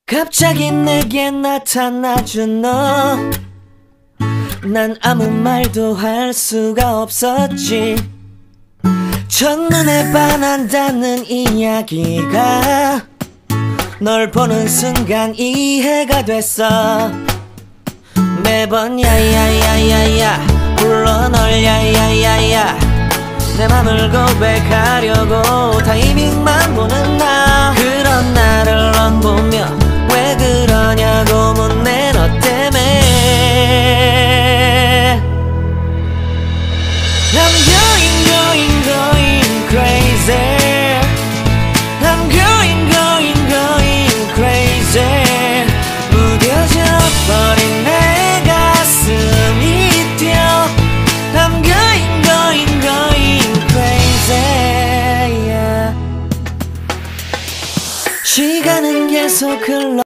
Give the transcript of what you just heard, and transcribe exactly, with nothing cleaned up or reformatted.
갑자기 내게 나타나준 너, 난 아무 말도 할 수가 없었지. 첫눈에 반한다는 이야기가 널 보는 순간 이해가 됐어. 매번 야야야야야 불러 널 야야야야, 내 맘을 고백하려고 타이밍만 보는 나. 그런 나를 넌 보며 왜 그러냐고 묻네. 너 때문에 I'm going going going crazy. I'm going going going crazy. 무뎌져 버린 내 가슴이 뛰어. I'm going going going crazy, yeah. 시간은 계속 흘러